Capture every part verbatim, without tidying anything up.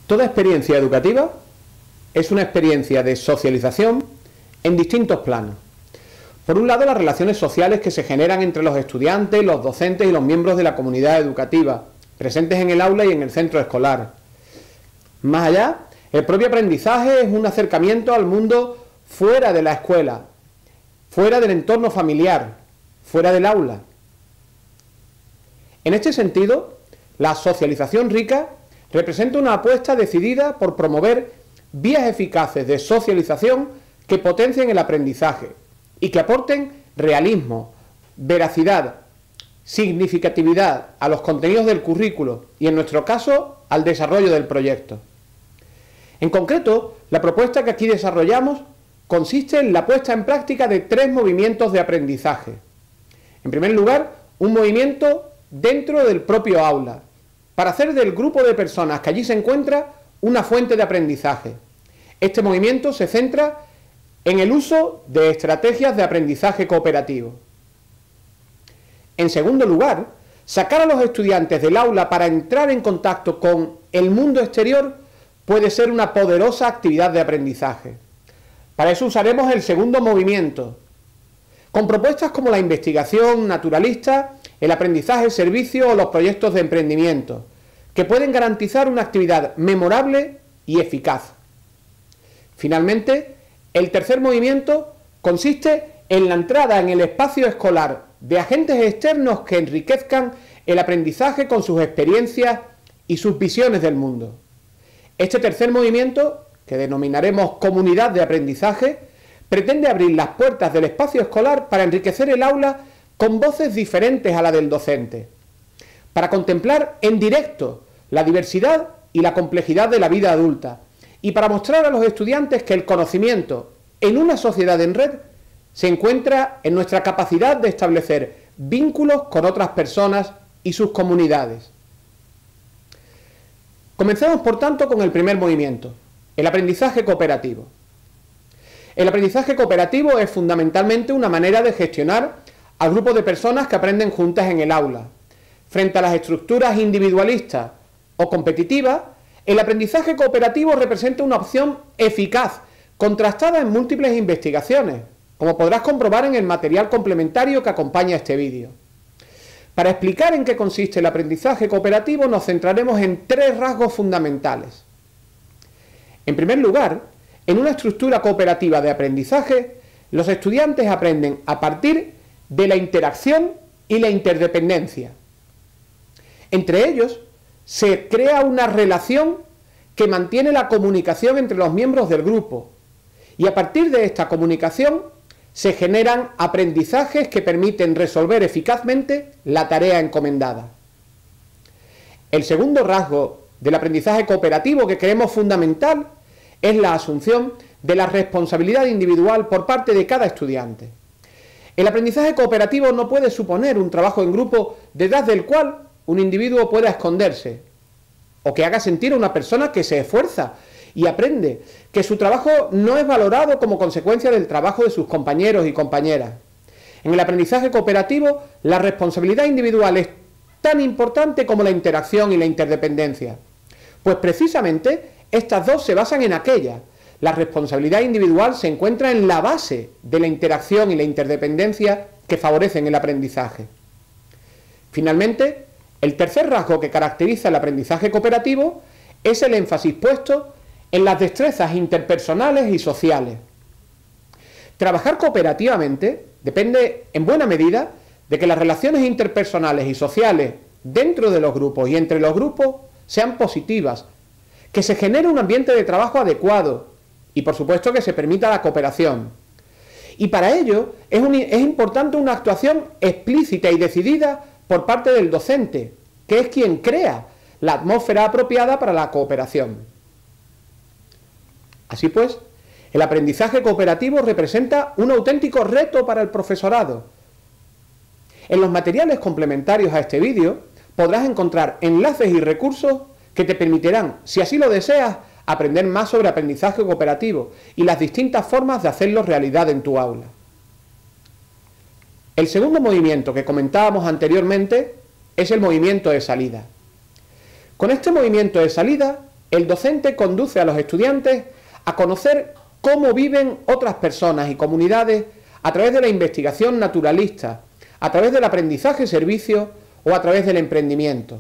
Toda experiencia educativa es una experiencia de socialización en distintos planos. Por un lado, las relaciones sociales que se generan entre los estudiantes, los docentes y los miembros de la comunidad educativa, presentes en el aula y en el centro escolar. Más allá, el propio aprendizaje es un acercamiento al mundo fuera de la escuela, fuera del entorno familiar, fuera del aula. En este sentido, la socialización rica representa una apuesta decidida por promover vías eficaces de socialización que potencien el aprendizaje y que aporten realismo, veracidad, significatividad a los contenidos del currículo y, en nuestro caso, al desarrollo del proyecto. En concreto, la propuesta que aquí desarrollamos consiste en la puesta en práctica de tres movimientos de aprendizaje. En primer lugar, un movimiento dentro del propio aula, para hacer del grupo de personas que allí se encuentra una fuente de aprendizaje. Este movimiento se centra en el uso de estrategias de aprendizaje cooperativo. En segundo lugar, sacar a los estudiantes del aula para entrar en contacto con el mundo exterior puede ser una poderosa actividad de aprendizaje. Para eso usaremos el segundo movimiento, con propuestas como la investigación naturalista, el aprendizaje servicio o los proyectos de emprendimiento, que pueden garantizar una actividad memorable y eficaz. Finalmente, el tercer movimiento consiste en la entrada en el espacio escolar de agentes externos que enriquezcan el aprendizaje con sus experiencias y sus visiones del mundo. Este tercer movimiento, que denominaremos comunidad de aprendizaje, pretende abrir las puertas del espacio escolar para enriquecer el aula con voces diferentes a la del docente, para contemplar en directo la diversidad y la complejidad de la vida adulta y para mostrar a los estudiantes que el conocimiento en una sociedad en red se encuentra en nuestra capacidad de establecer vínculos con otras personas y sus comunidades. Comencemos, por tanto, con el primer movimiento, el aprendizaje cooperativo. El aprendizaje cooperativo es fundamentalmente una manera de gestionar al grupo de personas que aprenden juntas en el aula. Frente a las estructuras individualistas o competitivas, el aprendizaje cooperativo representa una opción eficaz, contrastada en múltiples investigaciones, como podrás comprobar en el material complementario que acompaña este vídeo. Para explicar en qué consiste el aprendizaje cooperativo, nos centraremos en tres rasgos fundamentales. En primer lugar, en una estructura cooperativa de aprendizaje, los estudiantes aprenden a partir de la interacción y la interdependencia. Entre ellos, se crea una relación que mantiene la comunicación entre los miembros del grupo, y a partir de esta comunicación se generan aprendizajes que permiten resolver eficazmente la tarea encomendada. El segundo rasgo del aprendizaje cooperativo que creemos fundamental es la asunción de la responsabilidad individual por parte de cada estudiante. El aprendizaje cooperativo no puede suponer un trabajo en grupo detrás del cual un individuo pueda esconderse, o que haga sentir a una persona que se esfuerza y aprende, que su trabajo no es valorado como consecuencia del trabajo de sus compañeros y compañeras. En el aprendizaje cooperativo, la responsabilidad individual es tan importante como la interacción y la interdependencia, pues precisamente estas dos se basan en aquella. La responsabilidad individual se encuentra en la base de la interacción y la interdependencia que favorecen el aprendizaje. Finalmente, el tercer rasgo que caracteriza el aprendizaje cooperativo es el énfasis puesto en las destrezas interpersonales y sociales. Trabajar cooperativamente depende en buena medida de que las relaciones interpersonales y sociales dentro de los grupos y entre los grupos sean positivas, que se genere un ambiente de trabajo adecuado y, por supuesto, que se permita la cooperación. Y para ello es, un, es importante una actuación explícita y decidida por parte del docente, que es quien crea la atmósfera apropiada para la cooperación. Así pues, el aprendizaje cooperativo representa un auténtico reto para el profesorado. En los materiales complementarios a este vídeo podrás encontrar enlaces y recursos que te permitirán, si así lo deseas, aprender más sobre aprendizaje cooperativo y las distintas formas de hacerlo realidad en tu aula. El segundo movimiento que comentábamos anteriormente es el movimiento de salida. Con este movimiento de salida el docente conduce a los estudiantes a conocer cómo viven otras personas y comunidades a través de la investigación naturalista, a través del aprendizaje-servicio o a través del emprendimiento.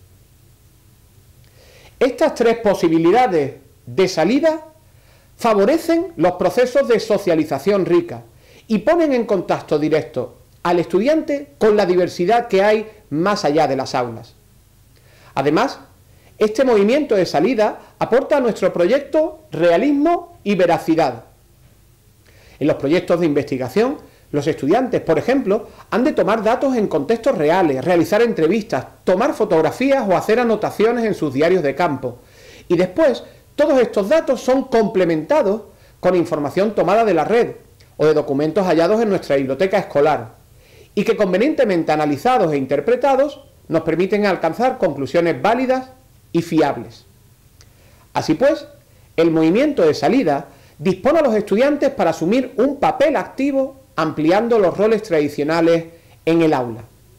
Estas tres posibilidades de salida favorecen los procesos de socialización rica y ponen en contacto directo al estudiante con la diversidad que hay más allá de las aulas. Además, este movimiento de salida aporta a nuestro proyecto realismo y veracidad. En los proyectos de investigación, los estudiantes, por ejemplo, han de tomar datos en contextos reales, realizar entrevistas, tomar fotografías o hacer anotaciones en sus diarios de campo. Y después, todos estos datos son complementados con información tomada de la red o de documentos hallados en nuestra biblioteca escolar y que convenientemente analizados e interpretados nos permiten alcanzar conclusiones válidas y fiables. Así pues, el movimiento de salida dispone a los estudiantes para asumir un papel activo ampliando los roles tradicionales en el aula.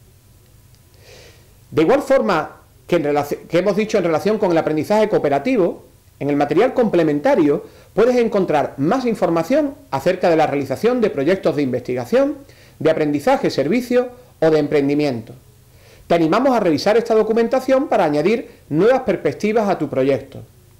De igual forma que, en relación, que hemos dicho en relación con el aprendizaje cooperativo, en el material complementario puedes encontrar más información acerca de la realización de proyectos de investigación, de aprendizaje-servicio o de emprendimiento. Te animamos a revisar esta documentación para añadir nuevas perspectivas a tu proyecto.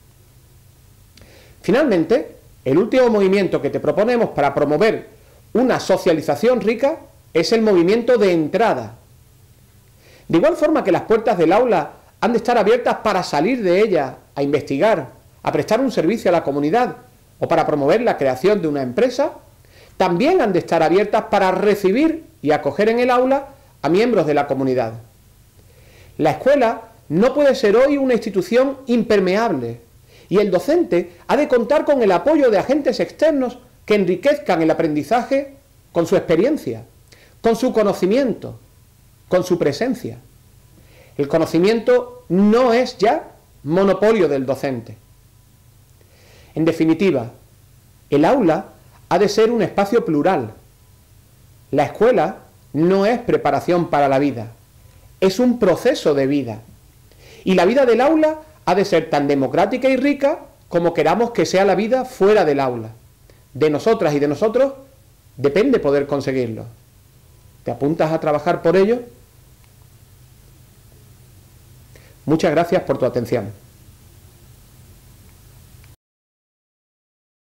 Finalmente, el último movimiento que te proponemos para promover una socialización rica es el movimiento de entrada. De igual forma que las puertas del aula han de estar abiertas para salir de ella a investigar, a prestar un servicio a la comunidad o para promover la creación de una empresa, también han de estar abiertas para recibir y acoger en el aula a miembros de la comunidad. La escuela no puede ser hoy una institución impermeable y el docente ha de contar con el apoyo de agentes externos que enriquezcan el aprendizaje con su experiencia, con su conocimiento, con su presencia. El conocimiento no es ya monopolio del docente. En definitiva, el aula ha de ser un espacio plural. La escuela no es preparación para la vida, es un proceso de vida. Y la vida del aula ha de ser tan democrática y rica como queramos que sea la vida fuera del aula. De nosotras y de nosotros depende poder conseguirlo. ¿Te apuntas a trabajar por ello? Muchas gracias por tu atención.